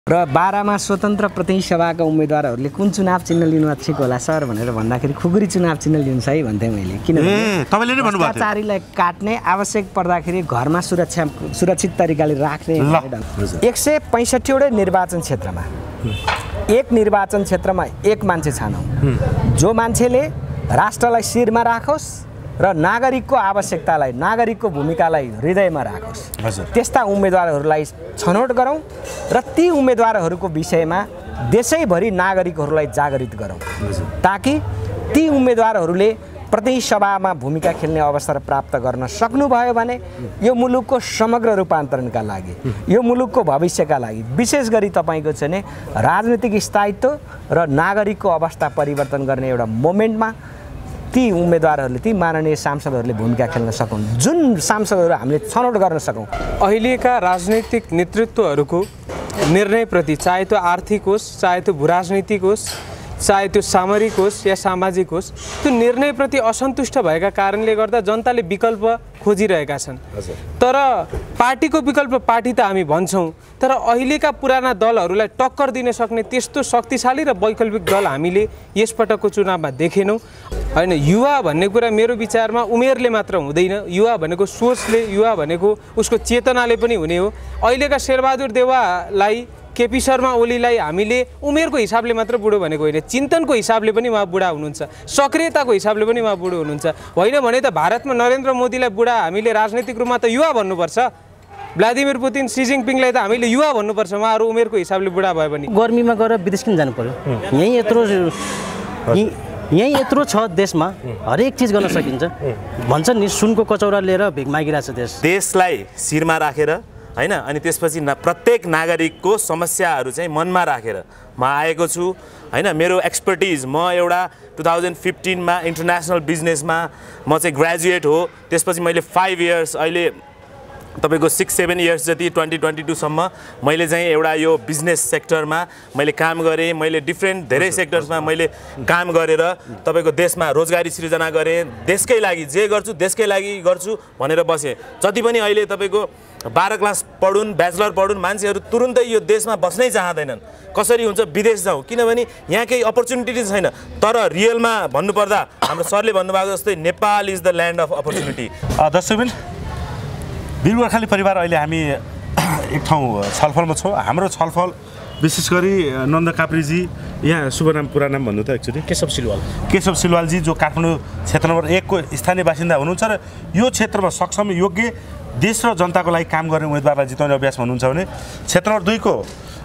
र 12 मा स्वतन्त्र प्रतिनिधि सभाका उम्मेदवारहरूले कुन चुनाव चिन्ह लिनु ठिक होला सर भनेर भन्दाखेरि खुकुरी चुनाव चिन्ह लिनु है भन्थे मैले। किनभने तपाईले नै भन्नुभएको थियो भ्रष्टाचारीलाई काट्ने, आवश्यक पर्दाखेरि घरमा सुरक्षित तरिकाले राख्ने। 165 वटै निर्वाचन क्षेत्रमा एक निर्वाचन क्षेत्रमा एक मान्छे छानौँ जो मान्छेले राष्ट्रलाई शिरमा राखोस् र नागरिकको आवश्यकतालाई, नागरिकको भूमिकालाई हृदयमा राखोस्। त्यस्ता उम्मेदवारहरूलाई छनौट गरौँ र ती उम्मेदवारहरूको विषयमा देशैभरि नागरिकहरूलाई जागृत गरौँ ताकि ती उम्मेदवारहरूले प्रतिनिधि सभामा भूमिका खेल्ने अवसर प्राप्त गर्न सक्नुभयो भने यो मुलुकको समग्र रूपान्तरणका लागि, यो मुलुकको भविष्यका लागि, विशेष गरी तपाईँको चाहिँ राजनीतिक स्थायित्व र नागरिकको अवस्था परिवर्तन गर्ने एउटा मोमेन्टमा ती उम्मेदवारहरूले, ती माननीय सांसदहरूले भूमिका खेल्न सकौँ, जुन सांसदहरू हामीले छनौट गर्न सकौँ। अहिलेका राजनैतिक नेतृत्वहरूको निर्णयप्रति, चाहे त्यो आर्थिक होस्, चाहे त्यो भूराजनीतिक होस्, चाहे त्यो सामरिक होस् या सामाजिक होस्, त्यो निर्णयप्रति असन्तुष्ट भएका कारणले गर्दा जनताले विकल्प खोजिरहेका छन्। तर पार्टीको विकल्प पार्टी त हामी भन्छौँ, तर अहिलेका पुराना दलहरूलाई टक्कर दिन सक्ने त्यस्तो शक्तिशाली र वैकल्पिक दल हामीले यसपटकको चुनावमा देखेनौँ। हैन, युवा भन्ने कुरा मेरो विचारमा उमेरले मात्र हुँदैन, युवा भनेको सोचले, युवा भनेको उसको चेतनाले पनि हुने हो। अहिलेका शेरबहादुर देउवालाई, केपी शर्मा ओलीलाई हामीले उमेरको हिसाबले मात्र बुढो भनेको होइन, चिन्तनको हिसाबले पनि उहाँ बुढा हुनुहुन्छ, सक्रियताको हिसाबले पनि उहाँ बुढो हुनुहुन्छ। होइन भने त भारतमा नरेन्द्र मोदीलाई बुढा हामीले राजनैतिक रूपमा त युवा भन्नुपर्छ, भ्लादिमिर पुतिन, सी जिङपिङलाई त हामीले युवा भन्नुपर्छ, उहाँहरू उमेरको हिसाबले बुढा भए पनि। गर्मीमा गएर विदेश किन जानु पर्यो? यहीँ यत्रो छ देशमा, हरेक चिज गर्न सकिन्छ। भन्छन् नि सुनको कचौरा लिएर भिख मागिरहेको छ देशलाई शिरमा राखेर, हैन, अनि त्यसपछि प्रत्येक नागरिकको समस्याहरू चाहिँ मनमा राखेर म आएको छु। हैन, मेरो एक्सपर्टिज, म एउटा 2015 मा इन्टरनेसनल बिजनेसमा म चाहिँ ग्रेजुएट हो। त्यसपछि मैले 5 इयर्स, अहिले तपाईको 6-7 इयर्स जति 2022 सम्म मैले चाहिँ एउटा यो बिजनेस सेक्टरमा मैले काम गरेँ। मैले डिफ्रेन्ट धेरै सेक्टर्समा मैले काम गरेर तपाईको देशमा रोजगारी सृजना गरेँ। देशकै लागि जे गर्छु देशकै लागि गर्छु भनेर बसेँ। जति पनि अहिले तपाईको 12 क्लास पढुन्, ब्याचलर पढुन् मान्छेहरू तुरुन्तै यो देशमा बस्नै चाहँदैनन्। कसरी हुन्छ विदेश जाउँ, किनभने यहाँ केही अपर्च्युनिटी छैन। तर रियलमा भन्नुपर्दा हाम्रो सरले भन्नुभएको जस्तै Nepal is the land of opportunity. दर्शकबिन, वीर गोर्खाली परिवार अहिले हामी एक ठाउँ छलफलमा छौँ। हाम्रो छलफल विशेष गरी नन्द काप्रीजी, यहाँ शुभ नाम पुरा नाम भन्नु त एक्चुअली केशव सिलवालजी, जो काठमाडौँ क्षेत्र नम्बर 1 को स्थानीय बासिन्दा हुनुहुन्छ र यो क्षेत्रमा सक्षम, योग्य, देश र जनताको लागि काम गर्ने उम्मेदवारलाई जिताउने अभ्यासमा हुनुहुन्छ भने क्षेत्र नम्बर 2 को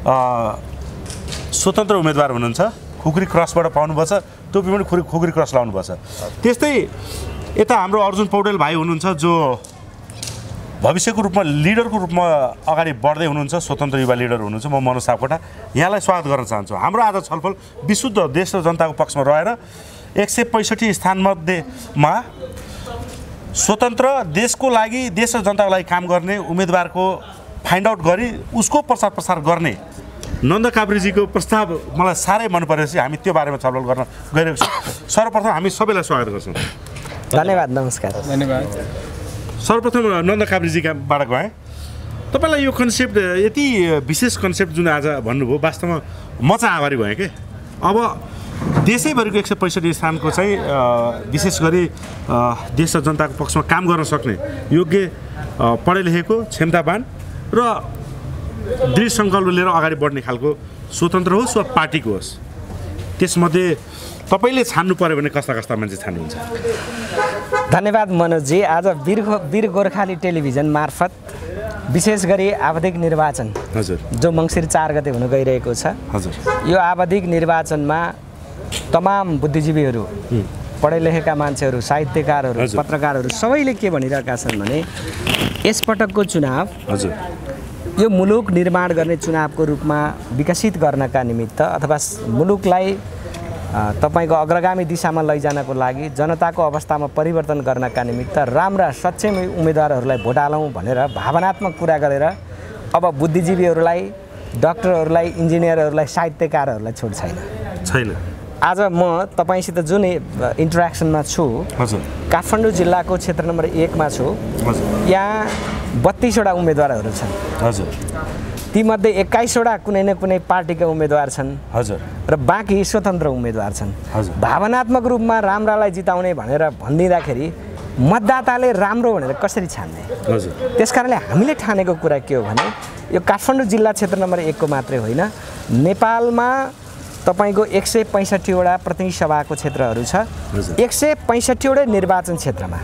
स्वतन्त्र उम्मेदवार हुनुहुन्छ, खुकुरी क्रसबाट पाउनुपर्छ, टोपी पनि खुकुरी क्रस लाउनुपर्छ। त्यस्तै यता हाम्रो अर्जुन पौडेल भाइ हुनुहुन्छ, जो भविष्यको रूपमा लिडरको रूपमा अगाडि बढ्दै हुनुहुन्छ, स्वतन्त्र युवा लिडर हुनुहुन्छ। म मनोज सापकोटा यहाँलाई स्वागत गर्न चाहन्छु। हाम्रो आज छलफल विशुद्ध देश र जनताको पक्षमा रहेर 165 स्थानमध्येमा स्वतन्त्र, देशको लागि, देश र जनताको लागि काम गर्ने उम्मेदवारको फाइन्ड आउट गरी उसको प्रचार प्रसार गर्ने नन्द काप्रीजीको प्रस्ताव मलाई साह्रै मन परेपछि हामी त्यो बारेमा छलफल गर्न गइरहेको छौँ। सर्वप्रथम हामी सबैलाई स्वागत गर्छौँ। धन्यवाद, नमस्कार। धन्यवाद। सर्वप्रथम नन्द काप्रीजीबाट गएँ। तपाईँलाई यो कन्सेप्ट, यति विशेष कन्सेप्ट जुन आज भन्नुभयो, वास्तवमा म चाहिँ आभारी भएँ कि अब देशैभरिको 165 स्थानको चाहिँ विशेष गरी देश र जनताको पक्षमा काम गर्न सक्ने योग्य, पढे लेखेको, क्षमतावान र दृढ सङ्कल्प लिएर अगाडि बढ्ने खालको स्वतन्त्र होस् वा पार्टीको होस्, त्यसमध्ये तपाईँले छान्नु पर्यो भने कस्ता कस्ता मान्छे छान्नुहुन्छ? धन्यवाद मनोजजी। आज वीर गोर्खाली टेलिभिजन मार्फत विशेष गरी आवधिक निर्वाचन जो मङ्सिर 4 गते हुन गइरहेको छ, यो आवधिक निर्वाचनमा तमाम बुद्धिजीवीहरू, पढे लेखेका मान्छेहरू, साहित्यकारहरू, पत्रकारहरू सबैले के भनिरहेका छन् भने यसपटकको चुनाव यो मुलुक निर्माण गर्ने चुनावको रूपमा विकसित गर्नका निमित्त अथवा मुलुकलाई तपाईको अग्रगामी दिशामा लैजानको लागि, जनताको अवस्थामा परिवर्तन गर्नका निमित्त राम्रा सक्षम उम्मेदवारहरूलाई भोट हालौँ भनेर भावनात्मक कुरा गरेर अब बुद्धिजीवीहरूलाई, डाक्टरहरूलाई, इन्जिनियरहरूलाई, साहित्यकारहरूलाई छोड छैन। आज म तपाईसित जुन इन्टरेक्सनमा छु, काठमाडौँ जिल्लाको क्षेत्र नम्बर 1 मा छु। यहाँ 32 वटा उम्मेदवारहरू छन्। तीमध्ये 21वटा कुनै न कुनै पार्टीका उम्मेदवार छन् हजुर र बाँकी स्वतन्त्र उम्मेदवार छन्। हजुर भावनात्मक रूपमा राम्रालाई जिताउने भनेर भनिदिँदाखेरि मतदाताले राम्रो भनेर कसरी छान्ने? हजुर त्यसकारणले हामीले ठानेको कुरा के हो भने यो काठमाडौँ जिल्ला क्षेत्र नम्बर 1 को मात्रै होइन, नेपालमा तपाईको 165वटा प्रतिनिधि सभाको क्षेत्रहरू छ। 165वटै निर्वाचन क्षेत्रमा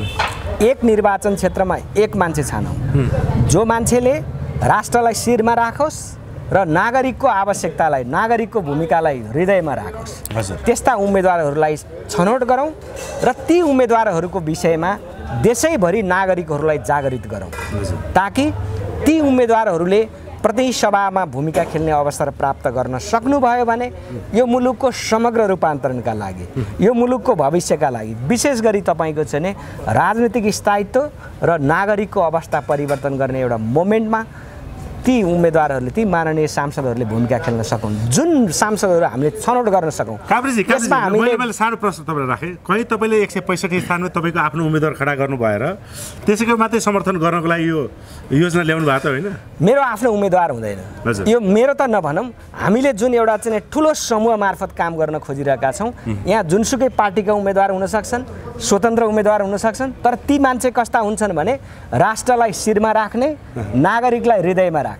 एक निर्वाचन क्षेत्रमा एक मान्छे छानौँ, जो मान्छेले राष्ट्रलाई शिरमा राखोस् र नागरिकको आवश्यकतालाई, नागरिकको भूमिकालाई हृदयमा राखोस्। त्यस्ता उम्मेदवारहरूलाई छनौट गरौँ र ती उम्मेदवारहरूको विषयमा देशैभरि नागरिकहरूलाई जागृत गरौँ, ताकि ती उम्मेदवारहरूले प्रतिनिधि सभामा भूमिका खेल्ने अवसर प्राप्त गर्न सक्नुभयो भने यो मुलुकको समग्र रूपान्तरणका लागि, यो मुलुकको भविष्यका लागि, विशेष गरी तपाईँको चाहिँ नि राजनीतिक स्थायित्व र नागरिकको अवस्था परिवर्तन गर्ने एउटा मोमेन्टमा ती उम्मेदवारहरूले, ती माननीय सांसदहरूले भूमिका खेल्न सकुन्। जुन सांसदहरू हामीले छनौट गर्न सकौँ। काभ्रेजी मैले सानो प्रश्न तपाईँलाई राखेँ, कहीँ तपाईँले 165 स्थानमा तपाईँको आफ्नो उम्मेदवार खडा गर्नु भएर त्यसैको मात्रै समर्थन गर्नको लागि यो योजना ल्याउनु भएको त होइन? मेरो आफ्नो उम्मेदवार हुँदैन, यो मेरो त नभनौँ, हामीले जुन एउटा चाहिँ ठुलो समूह मार्फत काम गर्न खोजिरहेका छौँ। यहाँ जुनसुकै पार्टीका उम्मेदवार हुन सक्छन्, स्वतन्त्र उम्मेदवार हुन सक्छन्, तर ती मान्छे कस्ता हुन्छन् भने राष्ट्रलाई शिरमा राख्ने, नागरिकलाई हृदयमा राख्ने,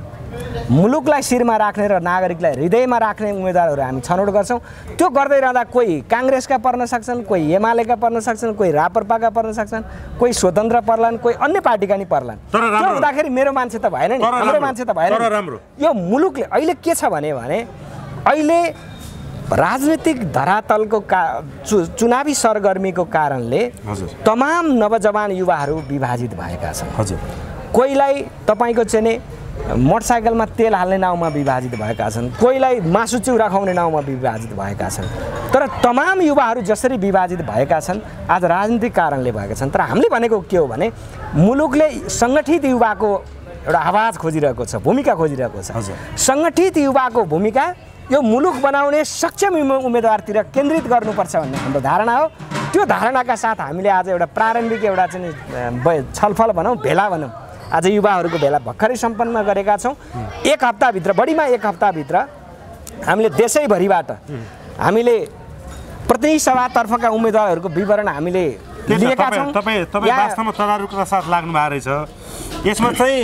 मुलुकलाई शिरमा राख्ने र नागरिकलाई हृदयमा राख्ने उम्मेदवारहरू हामी छनौट गर्छौँ। त्यो गर्दै रहँदा कोही काङ्ग्रेसका पर्न सक्छन्, कोही एमालेका पर्न सक्छन्, कोही राप्रपाका पर्न सक्छन्, कोही स्वतन्त्र पर्लान्, कोही अन्य पार्टीका नि पर्लान्। त्यो हुँदाखेरि मेरो मान्छे त भएन नि, हाम्रो मान्छे त भएन। यो मुलुकले अहिले के छ भने अहिले राजनीतिक धरातलको चुनावी सरगर्मीको कारणले तमाम नवजवान युवाहरू विभाजित भएका छन्। कोहीलाई तपाईँको चाहिँ नि मोटरसाइकलमा तेल हाल्ने नाउँमा विभाजित भएका छन्, कोहीलाई मासु चिउरा खुवाउने नाउँमा विभाजित भएका छन्। तर तमाम युवाहरू जसरी विभाजित भएका छन् आज राजनीतिक कारणले भएका छन्। तर हामीले भनेको के हो भने मुलुकले सङ्गठित युवाको एउटा आवाज खोजिरहेको छ, भूमिका खोजिरहेको छ। सङ्गठित युवाको भूमिका यो मुलुक बनाउने सक्षम उम्मेदवारतिर केन्द्रित गर्नुपर्छ भन्ने हाम्रो धारणा हो। त्यो धारणाका साथ हामीले आज एउटा प्रारम्भिक एउटा चाहिँ छलफल भनौँ, भेला भनौँ, आज युवाहरूको भेला भर्खरै सम्पन्न गरेका छौँ। एक हप्ताभित्र, बढीमा एक हप्ताभित्र हामीले देशैभरिबाट हामीले प्रतिनिधि सभातर्फका उम्मेदवारहरूको विवरण हामीले लिएका छौँ। तपाईँ वास्तवमा तदारुकका साथ लाग्नु भएको रहेछ। यसमा चाहिँ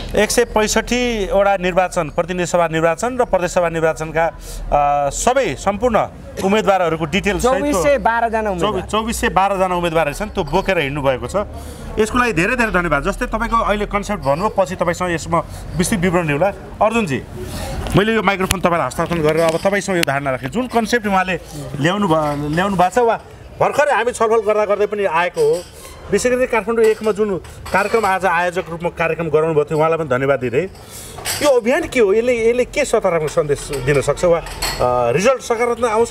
165वटा निर्वाचन, प्रतिनिधि सभा निर्वाचन र प्रदेश सभा निर्वाचनका सबै सम्पूर्ण उम्मेदवारहरूको डिटेल 2412 जना उम्मेदवार छन्, त्यो बोकेर हिँड्नु भएको छ। यसको लागि धेरै धेरै धन्यवाद। जस्तै तपाईँको अहिले कन्सेप्ट भन्नुभयो, पछि तपाईँसँग यसमा विस्तृत विवरण लिउँला। अर्जुनजी, मैले यो माइक्रोफोन तपाईँलाई हस्तान्तरण गरेर अब तपाईँसँग यो धारणा राखेँ, जुन कन्सेप्ट उहाँले ल्याउनु भएको छ वा भर्खरै हामी छलफल गर्दा गर्दै पनि आएको हो। विशेष गरी काठमाडौँ 1 मा जुन कार्यक्रम आज आयोजक रूपमा कार्यक्रम गराउनु भएको थियो, उहाँलाई पनि धन्यवाद दिँदै, यो अभियान के हो, यसले के सकारात्मक सन्देश दिन सक्छ वा रिजल्ट सकारात्मक आउँछ?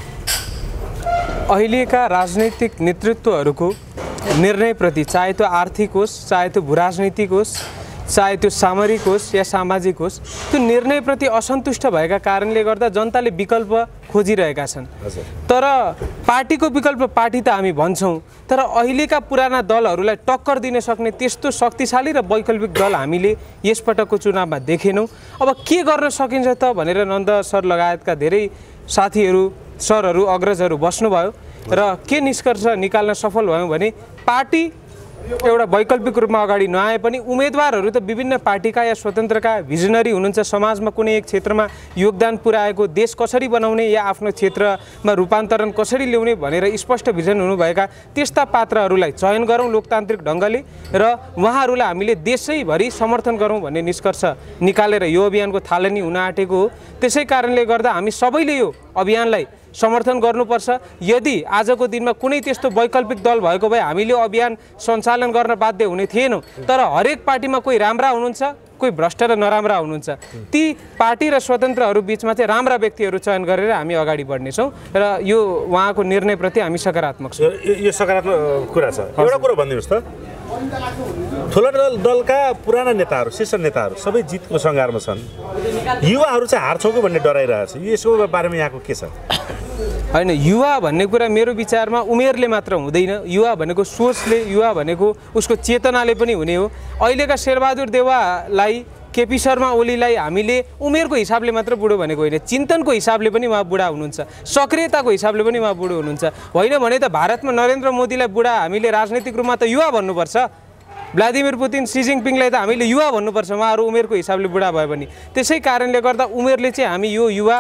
अहिलेका राजनैतिक नेतृत्वहरूको निर्णयप्रति, चाहे त्यो आर्थिक होस्, चाहे त्यो भूराजनीतिक होस्, चाहे त्यो सामरिक होस् या सामाजिक होस्, त्यो निर्णयप्रति असन्तुष्ट भएका कारणले गर्दा जनताले विकल्प खोजिरहेका छन्। तर पार्टीको विकल्प पार्टी त हामी भन्छौँ, तर अहिलेका पुराना दलहरूलाई टक्कर दिन सक्ने त्यस्तो शक्तिशाली र वैकल्पिक दल हामीले यसपटकको चुनावमा देखेनौँ। अब के गर्न सकिन्छ त भनेर नन्द सर लगायतका धेरै साथीहरू, सरहरू, अग्रजहरू बस्नुभयो र के निष्कर्ष निकाल्न सफल भयौँ भने पार्टी एउटा वैकल्पिक रूपमा अगाडि नआए पनि उम्मेदवारहरू त विभिन्न पार्टीका या स्वतन्त्रका भिजनरी हुनुहुन्छ, समाजमा कुनै एक क्षेत्रमा योगदान पुर्याएको, देश कसरी बनाउने या आफ्नो क्षेत्रमा रूपान्तरण कसरी ल्याउने भनेर स्पष्ट भिजन हुनुभएका त्यस्ता पात्रहरूलाई चयन गरौँ लोकतान्त्रिक ढङ्गले र उहाँहरूलाई हामीले देशैभरि समर्थन गरौँ भन्ने निष्कर्ष निकालेर यो अभियानको थालनी हुन आँटेको हो। त्यसै कारणले गर्दा हामी सबैले यो अभियानलाई समर्थन गर्नुपर्छ। यदि आजको दिनमा कुनै त्यस्तो वैकल्पिक दल भएको भए हामीले अभियान सञ्चालन गर्न बाध्य हुने थिएनौँ। तर हरेक पार्टीमा कोही राम्रा हुनुहुन्छ, कोही भ्रष्ट र नराम्रा हुनुहुन्छ। ती पार्टी र स्वतन्त्रहरू बिचमा चाहिँ राम्रा व्यक्तिहरू चयन गरेर हामी अगाडि बढ्नेछौँ र यो उहाँको निर्णयप्रति हामी सकारात्मक छौँ। यो सकारात्मक कुरा छ। एउटा कुरो भनिदिनुहोस् त, ठुला दलका पुराना नेताहरू, शीर्ष नेताहरू सबै जितको सङ्घारमा छन्, युवाहरू चाहिँ हार्छौँ कि भन्ने डराइरहेछ, यसको बारेमा यहाँको के छ? होइन, युवा भन्ने कुरा मेरो विचारमा उमेरले मात्र हुँदैन, युवा भनेको सोचले, युवा भनेको उसको चेतनाले पनि हुने हो। अहिलेका शेरबहादुर देउवालाई केपी शर्मा ओलीलाई हामीले उमेरको हिसाबले मात्र बुढो भनेको होइन, चिन्तनको हिसाबले पनि उहाँ बुढा हुनुहुन्छ, सक्रियताको हिसाबले पनि उहाँ बुढो हुनुहुन्छ। होइन भने त भारतमा नरेन्द्र मोदीलाई बुढा हामीले राजनैतिक रूपमा त युवा भन्नुपर्छ, भ्लादिमिर पुतिन सी जिनपिङलाई त हामीले युवा भन्नुपर्छ, उहाँहरू उमेरको हिसाबले बुढा भयो भने। त्यसै कारणले गर्दा उमेरले चाहिँ हामी यो युवा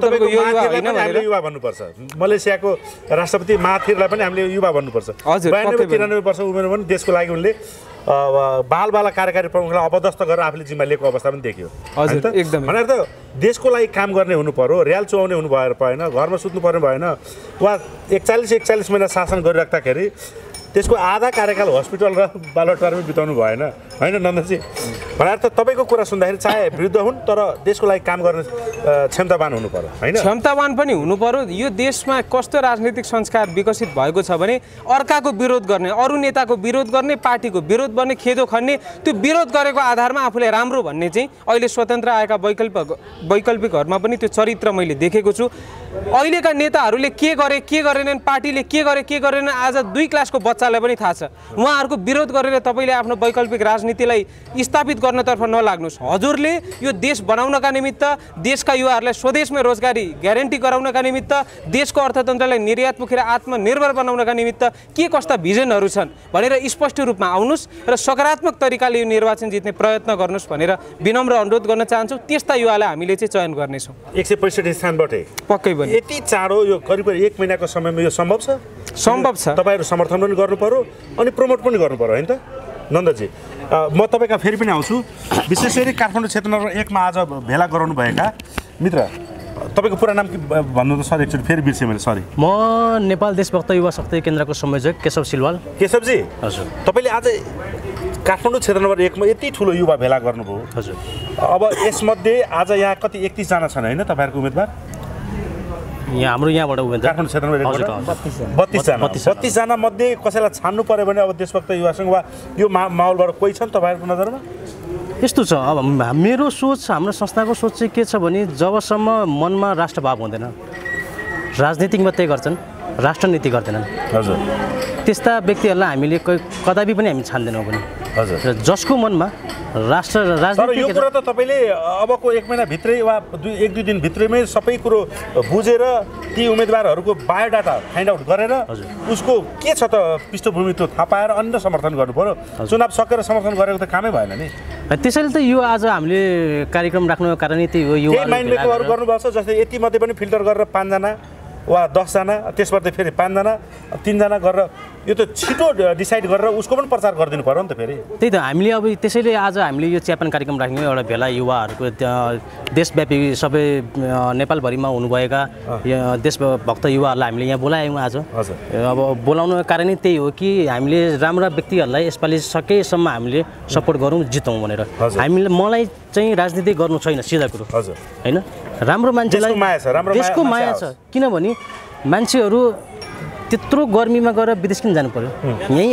युवा भन्नुपर्छ, मलेसियाको राष्ट्रपति महाथिरलाई पनि हामीले युवा भन्नुपर्छ। हजुर 92-93 वर्ष उमेरमा पनि देशको लागि उनले बालबाला कार्यकारी प्रमुखलाई अपदस्थ गरेर आफूले जिम्मा लिएको अवस्था पनि देखियो। हजुर एकदम भनेर त देशको लागि काम गर्ने हुनु पर्यो, र्याल चुहाउने हुनु भएन, घरमा सुत्नु पर्ने भएन। वा 41 महिना शासन गरिराख्दाखेरि त्यसको आधा कार्यकाल हस्पिटल र बालवाटारमै बिताउनु भएन होइन नन्दजी? भनेर त तपाईँको कुरा सुन्दाखेरि चाहे वृद्ध हुन् तर देशको लागि काम गर्ने क्षमतावान हुनु पर्यो होइन? क्षमतावान पनि हुनु पर्यो। यो देशमा कस्तो राजनीतिक संस्कार विकसित भएको छ भने अर्काको विरोध गर्ने, अरू नेताको विरोध गर्ने, पार्टीको विरोध गर्ने, खेदो खन्ने, त्यो विरोध गरेको आधारमा आफूले राम्रो भन्ने चाहिँ अहिले स्वतन्त्र आएका वैकल्पिकहरूमा पनि त्यो चरित्र मैले देखेको छु। अहिलेका नेताहरूले के गरे के गरेनन्, पार्टीले के गरे के गरेनन् आज 2 क्लासको बच्चालाई पनि थाहा छ। उहाँहरूको विरोध गरेर तपाईँले आफ्नो वैकल्पिक राजनीतिलाई स्थापित गर्नतर्फ नलाग्नुहोस्। हजुरले यो देश बनाउनका निमित्त, देशका युवाहरूलाई स्वदेशमै रोजगारी ग्यारेन्टी गराउनका निमित्त, देशको अर्थतन्त्रलाई निर्यातमुखी र आत्मनिर्भर बनाउनका निमित्त के कस्ता भिजनहरू छन् भनेर स्पष्ट रूपमा आउनुहोस् र सकारात्मक तरिकाले यो निर्वाचन जित्ने प्रयत्न गर्नुहोस् भनेर विनम्र अनुरोध गर्न चाहन्छु। त्यस्ता युवालाई हामीले चाहिँ चयन गर्नेछौँ। 165 स्थानबाटै पक्कै पनि यति चाँडो यो करिब 1 महिनाको समयमा यो सम्भव छ? सम्भव छ। तपाईँहरू समर्थन पनि गर्नु पर्यो अनि प्रमोट पनि गर्नु पर्यो होइन त नन्दजी? म तपाईँका फेरि पनि आउँछु। विशेष गरी काठमाडौँ क्षेत्र नम्बर 1 मा आज भेला गराउनु भएका मित्र, तपाईँको पुरा नाम के भन्नु त सर? एकचोटि फेरि बिर्सेँ मैले, सरी। म नेपाल देशभक्त युवा शक्ति केन्द्रको संयोजक केशव सिलवाल। केशवजी हजुर, तपाईँले आज काठमाडौँ क्षेत्र नम्बर 1 मा यति ठुलो युवा भेला गर्नुभयो। हजुर, अब यसमध्ये आज यहाँ कति 31 जना छन् होइन तपाईँहरूको उम्मेदवार? यहाँ हाम्रो यहाँबाट उम्मेदवार काठमाडौँ क्षेत्रमा 32 जना मध्ये कसैलाई छान्नु पर्यो भने अब देशभक्त युवासँग वा यो माहौलबाट कोही छन् तपाईँहरूको नजरमा? यस्तो छ, अब मेरो सोच, हाम्रो संस्थाको सोच चाहिँ के छ भने जबसम्म मनमा राष्ट्रभाव हुँदैन, राजनीतिक मात्रै गर्छन्, राष्ट्रनीति गर्दैनन्। हजुर, त्यस्ता व्यक्तिहरूलाई हामीले कदापि पनि हामी छान्दैनौँ पनि। हजुर, जसको मनमा तर यो कुरा त तपाईँले अबको 1 महिनाभित्रै वा 1-2 दिनभित्रैमै सबै कुरो बुझेर ती उम्मेदवारहरूको बायोडाटा फाइन्ड आउट गरेर उसको के छ त पृष्ठभूमि त्यो थाहा पाएर अन्य समर्थन गर्नु पर्यो। चुनाव सकेर समर्थन गरेको त कामै भएन नि। त्यसैले त यो आज हामीले कार्यक्रम राख्नुको कारण त्यही हो। यो माइन्ड मेकअपहरू गर्नुभएको छ, जस्तै यति मध्ये पनि फिल्टर गरेर 5 जना वा 10 जना, त्यसबाट फेरि 5 जना 3 जना गरेर यो त छिटो डिसाइड गरेर उसको पनि प्रचार गरिदिनु पर्यो नि त फेरि। त्यही त हामीले अब त्यसैले आज हामीले यो च्यापन कार्यक्रम राख्यौँ। एउटा भेला युवाहरूको देशव्यापी सबै नेपालभरिमा हुनुभएका देशभक्त युवाहरूलाई हामीले यहाँ बोलायौँ आज। अब बोलाउनुको कारण त्यही हो कि हामीले राम्रा व्यक्तिहरूलाई यसपालि सकेसम्म हामीले सपोर्ट गरौँ, जितौँ भनेर। हामीले मलाई चाहिँ राजनीति गर्नु छैन, सिधा कुरो होइन। राम्रो मान्छेलाई देशको माया छ, किनभने मान्छेहरू त्यत्रो गर्मीमा गएर विदेश किन जानु पर्यो?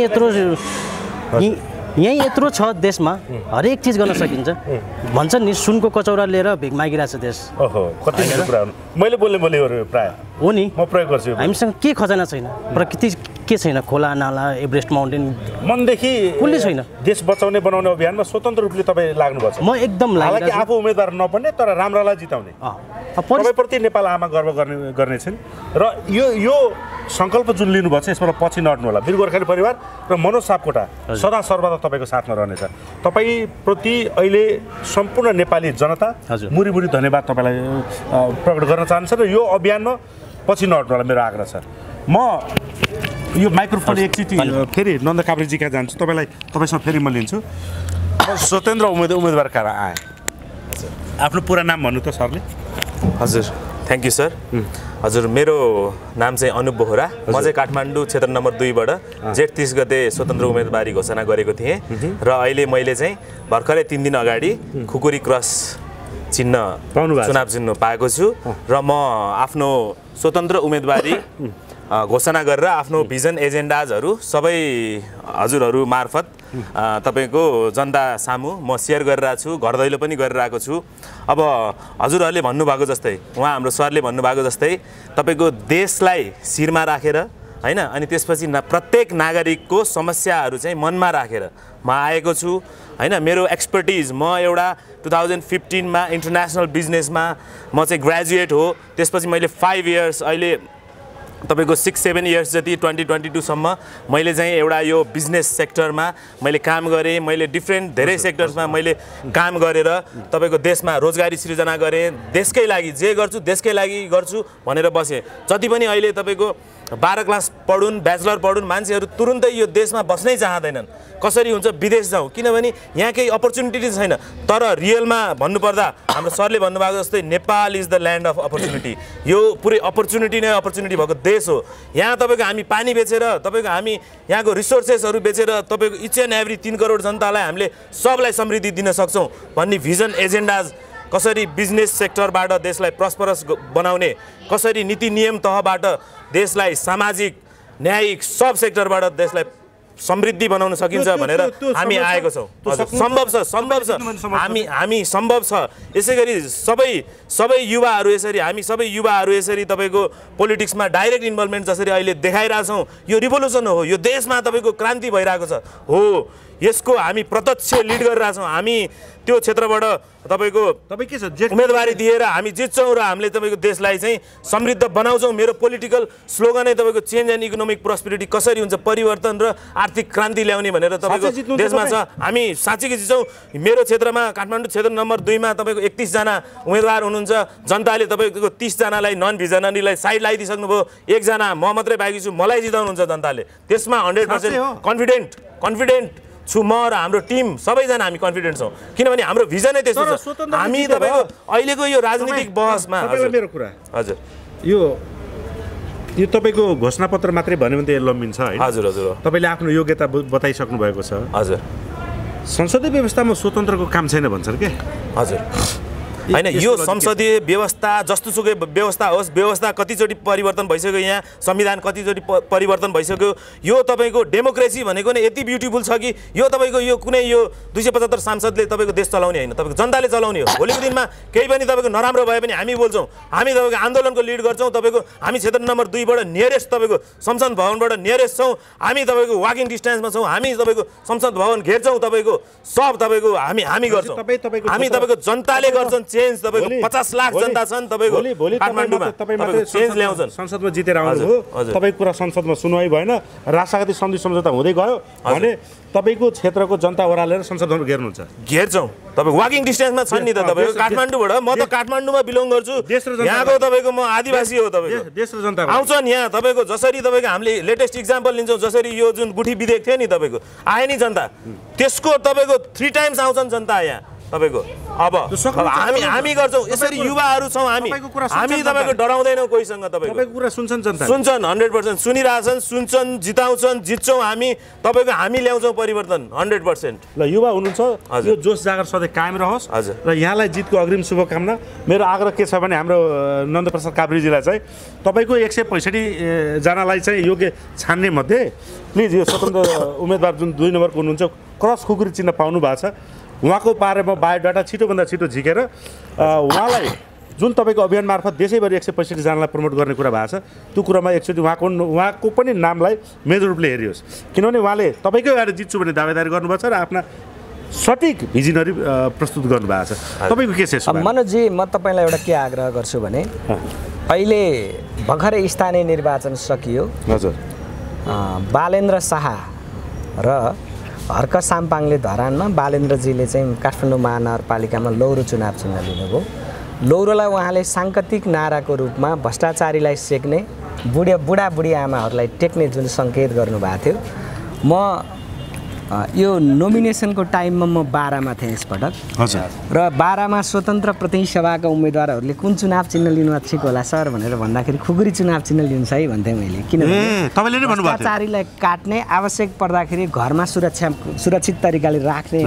यहीँ यत्रो छ देशमा, हरेक चिज गर्न सकिन्छ। भन्छन् नि सुनको कचौरा लिएर भिख मागिरहेछ देश। कति कुरा मैले बोल्ने प्राय हो नि, म प्रयोग गर्छु। हामीसँग के खजाना छैन, प्रकृति के छैन, खोला नाला एभरेस्ट माउन्टेन मनदेखि कुनै छैन। देश बचाउने बनाउने अभियानमा स्वतन्त्र रूपले तपाईँ लाग्नुपर्छ। म एकदम हालाकि आफू उम्मेदवार नबन्ने तर राम्रालाई जिताउने, तपाईँप्रति नेपाल आमा गर्व गर्ने छिन् र यो सङ्कल्प जुन लिनुभएको छ यसबाट पछि नहट्नु होला। वीर गोर्खाली परिवार र मनोज सापकोटा सदा सर्वदा तपाईँको साथमा रहनेछ। तपाईँप्रति अहिले सम्पूर्ण नेपाली जनता मुरी धन्यवाद तपाईँलाई प्रकट गर्न चाहन्छ र यो अभियानमा पछि नहट्नु होला मेरो आग्रह छ। म यो माइक्रोफोन एकचोटि फेरि नन्द काभ्रेजी कहाँ जान्छु, तपाईँसँग फेरि म लिन्छु। स्वतन्त्र उम्मेदवार कहाँ आए, आफ्नो पुरा नाम भन्नु त सरले? हजुर, थ्याङ्क यू सर। हजुर, मेरो नाम चाहिँ अनुप बोहरा। म चाहिँ काठमाडौँ क्षेत्र नम्बर 2 बाट जेठ 30 गते स्वतन्त्र उम्मेदवारी घोषणा गरेको थिएँ र अहिले मैले चाहिँ भर्खरै 3 दिन अगाडि खुकुरी क्रस चिन्ह चुनाव चिन्ह पाएको छु र म आफ्नो स्वतन्त्र उम्मेदवारी घोषणा गरेर आफ्नो भिजन एजेन्डाजहरू सबै हजुरहरू मार्फत तपाईँको जनता सामु म सेयर गरिरहेको छु, घर दैलो पनि गरिरहेको छु। अब हजुरहरूले भन्नुभएको जस्तै, उहाँ हाम्रो सरले भन्नुभएको जस्तै तपाईँको देशलाई शिरमा राखेर हैन अनि त्यसपछि प्रत्येक नागरिकको समस्याहरू चाहिँ मनमा राखेर म आएको छु हैन मेरो एक्सपर्टिज म एउटा 2015 मा इन्टरनेसनल बिजनेसमा म चाहिँ ग्रेजुएट हो त्यसपछि मैले 5 इयर्स अहिले तपाईको 6-7 इयर्स जति 2022 सम्म मैले चाहिँ एउटा यो बिजनेस सेक्टरमा मैले काम गरे मैले डिफरेन्ट धेरै सेक्टर्समा मैले काम गरेर तपाईको देशमा रोजगारी सृजना गरे देशकै लागि जे गर्छु देशकै लागि गर्छु भनेर बसे जति पनि अहिले तपाईको 12 क्लास पढुन् ब्याचलर पढुन् मान्छेहरू तुरुन्तै यो देशमा बस्नै चाहदैनन् कसरी हुन्छ विदेश जाउँ किनभने यहाँ केही अपर्च्युनिटी छैन तर रियलमा भन्नुपर्दा हाम्रो सरले भन्नुभएको जस्तै Nepal is the land of opportunity यो पुरै अपर्च्युनिटी नै अपर्च्युनिटी भएको देश हो यहाँ तपाईको हामी पानी बेचेर तपाईको हामी यहाँको रिसोर्सेसहरू बेचेर तपाईको इच एन्ड एभ्री 3 करोड जनतालाई हामीले सबलाई समृद्धि दिन सक्छौँ भन्ने भिजन एजेन्डाज कसरी बिजनेस सेक्टरबाट देशलाई प्रस्परस बनाउने कसरी नीति नियम तहबाट देशलाई सामाजिक न्यायिक सब सेक्टरबाट देशलाई समृद्धि बनाउन सकिन्छ भनेर हामी आएको छौँ सम्भव छ हामी सम्भव छ यसैगरी सबै युवाहरू यसरी तपाईको पोलिटिक्समा डाइरेक्ट इन्भल्भमेन्ट जसरी अहिले देखाइरहेछौँ यो रिभोल्युसन हो यो देशमा तपाईको क्रान्ति भइरहेको छ हो यसको हामी प्रत्यक्ष लिड गरिरहेछौँ हामी त्यो क्षेत्रबाट तपाईँ के छ उम्मेदवारी दिएर हामी जित्छौँ र हामीले तपाईको देशलाई चाहिँ समृद्ध बनाउँछौँ मेरो पोलिटिकल स्लोगनै तपाईको चेन्ज एन्ड इकोनोमिक प्रोस्पेरिटी कसरी हुन्छ परिवर्तन र आर्थिक क्रान्ति ल्याउने भनेर तपाईको देशमा छ हामी साँच्चै जित्छौँ मेरो क्षेत्रमा काठमाडौँ क्षेत्र नम्बर 2 मा तपाईको 31 जना उम्मेदवार हुनुहुन्छ जनताले तपाईको 30 जनालाई नन भिजनरीलाई साइड लगाइदिसक्नुभयो एकजना म मात्रै बाँकी छु मलाई जिताउनुहुन्छ जनताले त्यसमा 100% कन्फिडेन्ट छु म र हाम्रो टिम सबैजना हामी कन्फिडेन्ट छौँ किनभने हाम्रो भिजनै त्यस्तो छ हामी तपाईको अहिलेको यो राजनीतिक बहसमा मेरो कुरा हजुर यो तपाईको घोषणापत्र मात्रै भन्यो भने त लम्बिन्छ हैन हजुर हजुर तपाईले आफ्नो योग्यता बताइसक्नु भएको छ हजुर संसदीय व्यवस्थामा स्वतन्त्रको काम छैन भन्छन् के हजुर हैन यो संसदीय व्यवस्था जस्तोसुकै व्यवस्था होस् व्यवस्था कतिचोटि परिवर्तन भइसक्यो यहाँ संविधान कतिचोटि परिवर्तन भइसक्यो यो तपाईको डेमोक्रेसी भनेको नै यति ब्युटिफुल छ कि यो तपाईको यो कुनै यो 275 सांसदले तपाईको देश चलाउने हैन तपाईको जनताले चलाउने हो भोलिको दिनमा केही पनि तपाईको नराम्रो भए पनि हामी बोल्छौँ हामी तपाईको आन्दोलनको लिड गर्छौँ तपाईको हामी क्षेत्र नम्बर 2 बाट नियरेस्ट तपाईको संसद भवनबाट नियरेस्ट छौँ हामी तपाईको वाकिङ डिस्टेन्समा छौँ हामी तपाईको संसद भवन घेर्छौँ तपाईको सब तपाईको हामी गर्छौँ हामी तपाईको जनताले गर्छन् चेन्ज तपाईको 50 लाख जनता छन् तपाईको काठमाडौँमा तपाईको चेन्ज ल्याउँछन् संसदमा जितेर आउनुभयो तपाईको कुरा संसदमा सुनवाई भएन राष्ट्रपति सन्धि सम्झौता हुँदै गयो भने तपाईको क्षेत्रको जनता ओरालेर संसद भवन घेर्छौँ तपाईको वाकिङ डिस्टेन्समा छन् नि त तपाईको काठमाडौँबाट म त काठमाडौँमा बिलोङ गर्छु यहाँको तपाईको म आदिवासी हो तपाईको देश र जनता आउँछन् यहाँ तपाईको जसरी तपाईको हामीले लेटेस्ट इक्जाम्पल लिन्छौँ जसरी यो जुन गुठी विधेयक थियो नि तपाईको आए नि जनता त्यसको तपाईको 3 टाइम्स आउँछन् जनता यहाँ तपाईको अब हामी गर्छौँ यसरी युवाहरू छौँ हामी तपाईको डराउँदैनौँ कोहीसँग तपाईको कुरा सुन्छन् जनता सुन्छन् 100% सुनिरहेछन् सुन्छन् जिताउँछन् जित्छौँ हामी तपाईको हामी ल्याउँछौँ परिवर्तन 100%। ल युवा हुनुहुन्छ यो जोस जागर सधैँ कायम रहोस् र यहाँलाई जितको अग्रिम शुभकामना। मेरो आग्रह के छ भने हाम्रो नन्दप्रसाद काभ्रेजीलाई चाहिँ तपाईको 165 जनालाई चाहिँ योग्य छान्ने मध्ये प्लिज यो स्वतन्त्र उम्मेदवार जुन 2 नम्बरको हुनुहुन्छ क्रस खुकुरी चिन्ह पाउनु भएको छ उहाँको बारेमा बायोडाटा छिटोभन्दा छिटो झिकेर उहाँलाई जुन तपाईँको अभियान मार्फत देशैभरि 165 जनालाई प्रमोट गर्ने कुरा भएको छ त्यो कुरामा एकचोटि उहाँको पनि नामलाई मेजर रूपले हेरियोस् किनभने उहाँले तपाईँकै अगाडि जित्छु भन्ने दावेदारी गर्नुभएको छ र आफ्ना सटिक भिजनरी प्रस्तुत गर्नुभएको छ। तपाईँको के छ मनोजजी म तपाईँलाई एउटा के आग्रह गर्छु भने अहिले भर्खरै स्थानीय निर्वाचन सकियो हजुर बालेन्द्र शाह र हर्क साम्पाङले धरानमा बालेन्द्रजीले चाहिँ काठमाडौँ महानगरपालिकामा लौरो चुनाव चिन्ह लिनुभयो। लौरोलाई उहाँले साङ्केतिक नाराको रूपमा भ्रष्टाचारीलाई सेक्ने बुढाबुढी आमाहरूलाई टेक्ने जुन सङ्केत गर्नुभएको थियो म यो नोमिनेसनको टाइममा म बारामा थिएँ यसपटक र बारामा स्वतन्त्र प्रतिनिधि सभाका उम्मेदवारहरूले कुन चुनाव चिन्ह लिनु ठिक होला सर भनेर भन्दाखेरि खुकुरी चुनाव चिन्ह लिनुहोस् है भन्थेँ मैले किनभने भ्रष्टाचारीलाई काट्ने आवश्यक पर्दाखेरि घरमा सुरक्षित तरिकाले राख्ने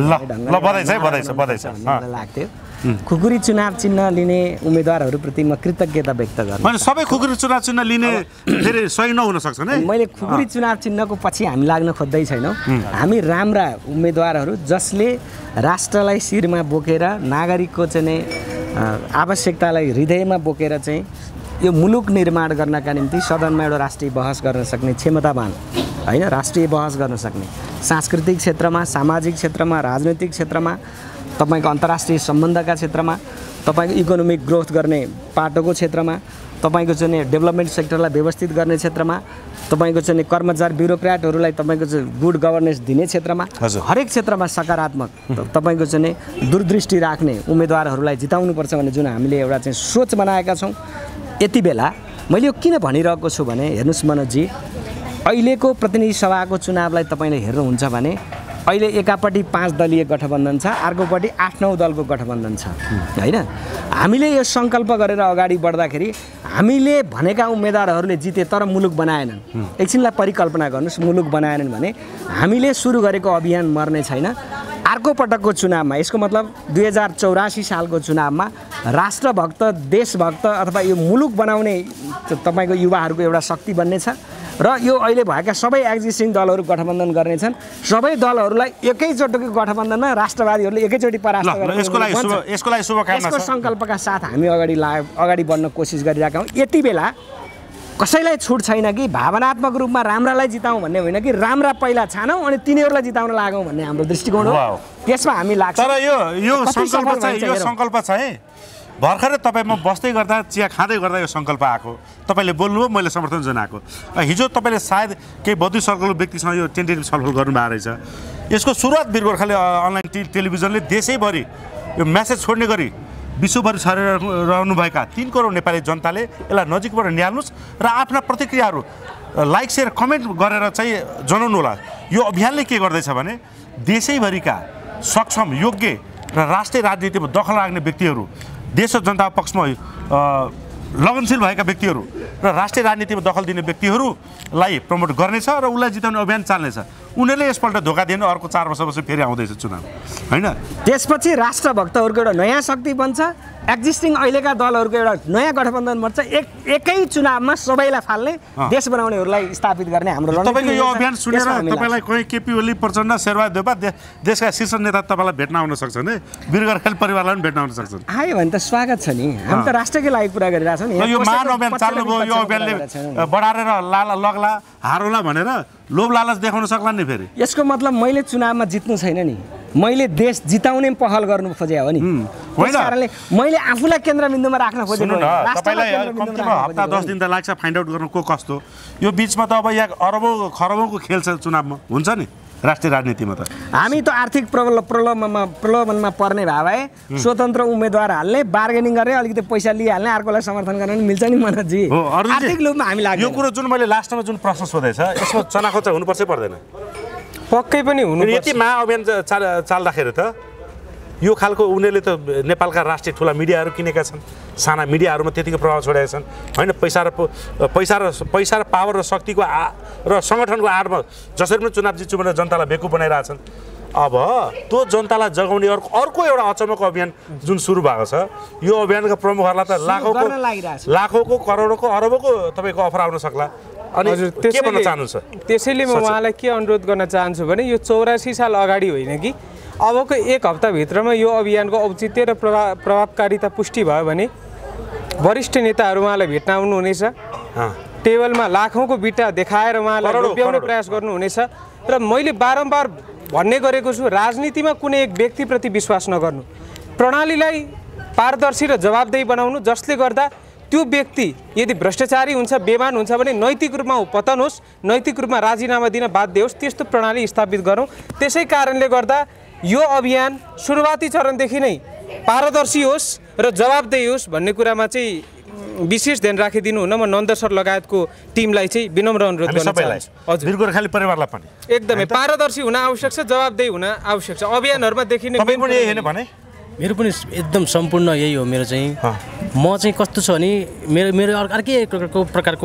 लाग्थ्यो। खुकुरी चुनाव चिन्ह लिने उम्मेदवारहरूप्रति म कृतज्ञता व्यक्त गर्छु। सबै खुकुरी चुनाव चिन्ह लिने धेरै सही नहुन सक्छ नि। मैले खुकुरी चुनाव चिन्हको पछि हामी लाग्न खोज्दै छैनौँ। हामी राम्रा उम्मेदवारहरू जसले राष्ट्रलाई शिरमा बोकेर नागरिकको चाहिँ आवश्यकतालाई हृदयमा बोकेर चाहिँ यो मुलुक निर्माण गर्नका निम्ति सदनमा एउटा राष्ट्रिय बहस गर्न सक्ने क्षमतावान हैन राष्ट्रिय बहस गर्न सक्ने सांस्कृतिक क्षेत्रमा सामाजिक क्षेत्रमा राजनैतिक क्षेत्रमा तपाईको अन्तर्राष्ट्रिय सम्बन्धका क्षेत्रमा तपाईको इकोनोमिक ग्रोथ गर्ने पाटोको क्षेत्रमा तपाईको चाहिँ डेभलपमेन्ट सेक्टरलाई व्यवस्थित गर्ने क्षेत्रमा तपाईको चाहिँ कर्मचारी ब्युरोक्र्याटहरूलाई तपाईको गुड गभर्नेन्स दिने क्षेत्रमा हरेक क्षेत्रमा सकारात्मक तपाईको चाहिँ दूरदृष्टि राख्ने उम्मेदवारहरूलाई जिताउनुपर्छ भन्ने जुन हामीले एउटा चाहिँ सोच बनाएका छौँ। यति बेला मैले यो किन भनिरहेको छु भने हेर्नुस् मनोजजी, अहिलेको प्रतिनिधि सभाको चुनावलाई तपाईँले हेर्नुहुन्छ भने अहिले एकापट्टि 5 दलीय गठबन्धन छ, अर्कोपट्टि 8-9 दलको गठबन्धन छ हैन। हामीले यो सङ्कल्प गरेर अगाडि बढ्दाखेरि हामीले भनेका उम्मेदवारहरूले जिते तर मुलुक बनाएनन्, एकछिनलाई परिकल्पना गर्नुहोस्, मुलुक बनाएनन् भने हामीले सुरु गरेको अभियान मर्ने छैन। अर्को पटकको चुनावमा यसको मतलब 2084 सालको चुनावमा राष्ट्रभक्त देशभक्त अथवा यो मुलुक बनाउने तपाईँको युवाहरूको एउटा शक्ति बन्नेछ र यो अहिले भएका सबै एक्जिस्टिङ दलहरू गठबन्धन गर्नेछन्। सबै दलहरूलाई एकैचोटिको गठबन्धनमा राष्ट्रवादीहरूले एकैचोटि परास्त गर्ने यसको लागि शुभकामना यसको सङ्कल्पका साथ हामी अगाडि बढ्न कोसिस गरिरहेका हौँ। यति बेला कसैलाई छुट छैन कि भावनात्मक रूपमा राम्रालाई जिताउँ भन्ने होइन कि राम्रा पहिला छानौँ अनि तिनीहरूलाई जिताउन लागौँ भन्ने हाम्रो दृष्टिकोण हो। त्यसमा हामी लाग्छ। तर यो सङ्कल्प चाहिँ भर्खरै तपाईँमा बस्दै गर्दा चिया खाँदै गर्दा यो सङ्कल्प आएको, तपाईँले बोल्नुभयो, मैले समर्थन जनाएको। हिजो तपाईँले सायद केही बौद्धिक सर्कल व्यक्तिसँग यो टेन्टेटिभ छलफल गर्नुभएको रहेछ। यसको सुरुवात वीर गोर्खाली अनलाइन टेलिभिजनले देशैभरि यो मेसेज छोड्ने गरी विश्वभरि छरेर रहनुभएका 3 करोड नेपाली जनताले यसलाई नजिकबाट निहाल्नुहोस् र आफ्ना प्रतिक्रियाहरू लाइक सेयर कमेन्ट गरेर चाहिँ जनाउनु होला। यो अभियानले के गर्दैछ भने देशैभरिका सक्षम योग्य र राष्ट्रिय राजनीतिमा दखल राख्ने व्यक्तिहरू, देश र जनता पक्षमा लगनशील भएका व्यक्तिहरू र राष्ट्रिय राजनीतिमा दखल दिने व्यक्तिहरूलाई प्रमोट गर्नेछ र उसलाई जिताउने अभियान चाल्नेछ। उनीहरूले यसपल्ट धोका दिएन, अर्को 4 वर्षपछि फेरि आउँदैछ चुनाव हैन। त्यसपछि राष्ट्रभक्तहरूको एउटा नयाँ शक्ति बन्छ, एक्जिस्टिङ अहिलेका दलहरूको एउटा नयाँ गठबन्धन बन्छ, एकै चुनावमा सबैलाई फाल्ने देश बनाउनेहरूलाई स्थापित गर्ने हाम्रो तपाईँको यो अभियान सुनेर तपाईँलाई कोही केपी ओली प्रचण्ड शेरबहादुर देउपा देशका शीर्ष नेता तपाईँलाई भेट्न आउन सक्छन् है, वीर गोर्खाली परिवारलाई पनि भेट्न आउन सक्छन्। आयो भने त स्वागत छ नि, हामी त राष्ट्रकै लागि कुरा गरिरहेछौँ नि। यो महान अभियान चाल्नुभयो, यो अभियानले बढारेर लगला हारौला भनेर लोभ लालच देखाउन सक्ला नि फेरि। यसको मतलब मैले चुनावमा जित्नु छैन नि, मैले देश जिताउने पहल गर्नु खोजे हो नि। त्यस कारणले मैले आफूलाई केन्द्रबिन्दुमा राख्न खोजेको होइन। तपाईलाई कम्तीमा हप्ता 10 दिन त लाग्छ फाइन्ड आउट गर्न को कस्तो। यो बीचमा त अब यहाँ अरबौँ खरबौँको खेल छ चुनावमा, हुन्छ नि राष्ट्रिय राजनीतिमा त। हामी त आर्थिक प्रलोभनमा पर्ने भए स्वतन्त्र उम्मेदवार हाल्ने, बार्गेनिङ गर्ने, अलिकति पैसा लिइहाल्ने, अर्कोलाई समर्थन गर्न पनि मिल्छ नि मनोजी। आर्थिक लोभमा हामी लाग्छ। यो कुरो जुन मैले लास्टमा जुन प्रश्न सोधेछ यसमा चनाखोचा हुनुपर्छ पर्दैन? पक्कै पनि हुनु। यति महाअभियान चाल्दाखेरि त यो खालको उनीहरूले त नेपालका राष्ट्रिय ठुला मिडियाहरू किनेका छन्, साना मिडियाहरूमा त्यतिको प्रभाव छोडेका छन् होइन। पैसा र पावर र शक्तिको र सङ्गठनको आडमा जसरी पनि चुनाव जित्छु भनेर जनतालाई बेकुफ बनाइरहेछन्। अब त्यो जनतालाई जगाउने अर्को एउटा अचम्मको अभियान जुन सुरु भएको छ, यो अभियानका प्रमुखहरूलाई त लाखौँको करोडौँको अरबौँको तपाईँको अफर आउन सक्ला। अनि के भन्न चाहनुहुन्छ? त्यसैले म उहाँलाई के अनुरोध गर्न चाहन्छु भने यो 84 साल अगाडि होइन कि अबको 1 हप्ताभित्रमा यो अभियानको औचित्य र प्रभावकारिता पुष्टि भयो भने वरिष्ठ नेताहरू उहाँलाई भेट्न आउनुहुनेछ, टेबलमा लाखौँको बिटा देखाएर उहाँलाई लोभ्याउने प्रयास गर्नुहुनेछ। र मैले बारम्बार भन्ने गरेको छु, राजनीतिमा कुनै एक व्यक्तिप्रति विश्वास नगर्नु, प्रणालीलाई पारदर्शी र जवाबदेही बनाउनु, जसले गर्दा त्यो व्यक्ति यदि भ्रष्टाचारी हुन्छ, बेमान हुन्छ भने नैतिक रूपमा पतन होस्, नैतिक रूपमा राजीनामा दिन बाध्य होस्, त्यस्तो प्रणाली स्थापित गरौँ। त्यसै कारणले गर्दा यो अभियान सुरुवाती चरणदेखि नै पारदर्शी होस् र जवाबदेही होस् भन्ने कुरामा चाहिँ विशेष ध्यान राखिदिनु हुन म नन्द सर लगायतको टिमलाई चाहिँ विनम्र अनुरोध गर्न चाहन्छु। हजुर, वीर गोर्खाली परिवारलाई पनि एकदमै पारदर्शी हुन आवश्यक छ, जवाबदेही हुन आवश्यक छ। अभियानहरूमा देखिने पनि यही हैन भने मेरो पनि एकदम सम्पूर्ण यही हो। मेरो चाहिँ म चाहिँ कस्तो छ भने मेरो अर्कै प्रकारको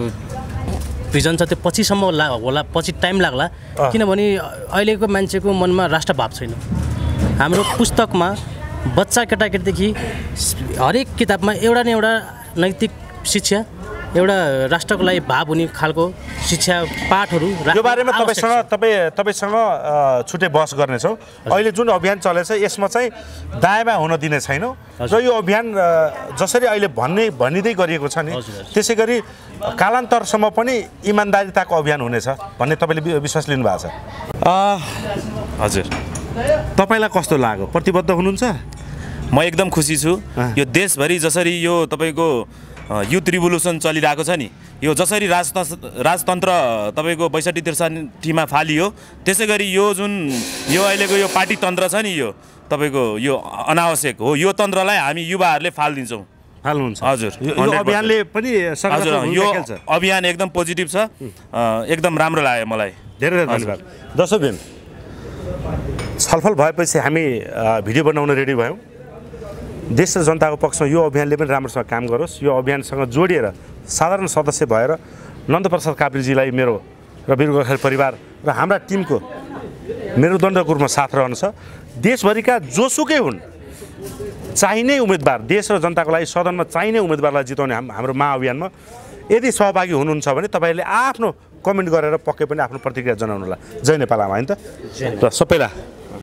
भिजन छ, त्यो पछिसम्म होला, पछि टाइम लाग्ला। किनभने अहिलेको मान्छेको मनमा राष्ट्रभाव छैन। हाम्रो पुस्तकमा बच्चा केटाकेटीदेखि हरेक किताबमा एउटा न एउटा नैतिक शिक्षा एउटा राष्ट्रको लागि भाव हुने खालको शिक्षा पाठहरू यो बारेमा तपाईसँग छुट्टै बहस गर्नेछौँ। अहिले जुन अभियान चलेछ यसमा चाहिँ दायाँमा हुन दिने छैनौँ र यो अभियान जसरी अहिले भनिँदै गरिएको छ नि त्यसै गरी कालान्तरसम्म पनि इमान्दारिताको अभियान हुनेछ भन्ने तपाईँले विश्वास लिनुभएको छ? हजुर। तपाईँलाई कस्तो लाग्यो? प्रतिबद्ध हुनुहुन्छ? म एकदम खुसी छु। यो देशभरि जसरी यो तपाईँको युथ रिभोल्युसन चलिरहेको छ नि, यो जसरी राजतन्त्र तपाईँको 62-63मा फालियो त्यसै गरी यो जुन यो अहिलेको यो पार्टी तन्त्र छ नि, यो तपाईँको यो अनावश्यक हो। यो तन्त्रलाई हामी युवाहरूले फालिदिन्छौँ। हाल्नुहुन्छ? हजुर। यो अभियानले पनि यो अभियान एकदम पोजिटिभ छ, एकदम राम्रो लाग्यो मलाई। धेरै धेरै धन्यवाद। दर्शकबिन, छलफल भएपछि हामी भिडियो बनाउन रेडी भयौँ। देश र जनताको पक्षमा यो अभियानले पनि राम्रोसँग काम गरोस्। यो अभियानसँग जोडिएर साधारण सदस्य भएर नन्दप्रसाद काप्रीजीलाई मेरो र वीर गोर्खाली परिवार र हाम्रा टिमको मेरुदण्डको रूपमा साथ रहन्छ। देशभरिका जोसुकै हुन् चाहिने उम्मेदवार, देश र जनताको लागि सदनमा चाहिने उम्मेदवारलाई जिताउने हाम्रो महाअभियानमा यदि सहभागी हुनुहुन्छ भने तपाईँहरूले आफ्नो कमेन्ट गरेर पक्कै पनि आफ्नो प्रतिक्रिया जनाउनु होला। जय नेपाल आमा, होइन त? र सबैलाई